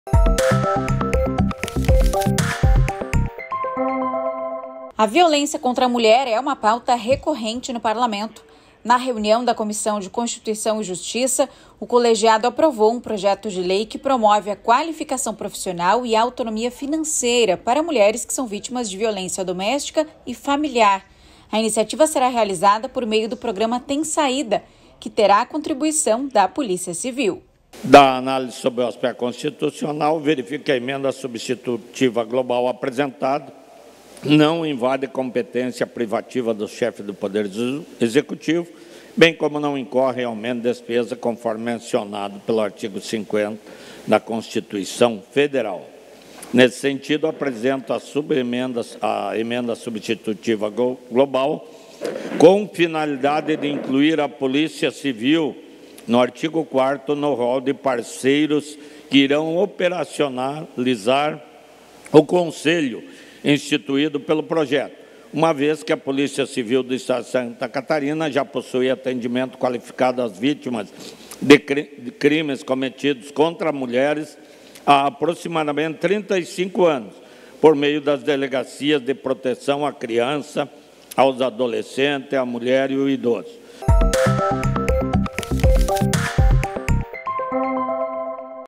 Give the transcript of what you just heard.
A violência contra a mulher é uma pauta recorrente no parlamento. Na reunião da Comissão de Constituição e Justiça, o colegiado aprovou um projeto de lei que promove a qualificação profissional e a autonomia financeira para mulheres que são vítimas de violência doméstica e familiar. A iniciativa será realizada por meio do programa Tem Saída, que terá a contribuição da Polícia Civil. Da análise sobre o aspecto constitucional, verifica que a emenda substitutiva global apresentada não invade competência privativa do chefe do Poder Executivo, bem como não incorre em aumento de despesa, conforme mencionado pelo artigo 50 da Constituição Federal. Nesse sentido, apresento a emenda substitutiva global, com finalidade de incluir a Polícia Civil no artigo 4º no rol de parceiros que irão operacionalizar o Conselho instituído pelo projeto, uma vez que a Polícia Civil do Estado de Santa Catarina já possui atendimento qualificado às vítimas de crimes cometidos contra mulheres há aproximadamente 35 anos, por meio das delegacias de proteção à criança, aos adolescentes, à mulher e ao idoso.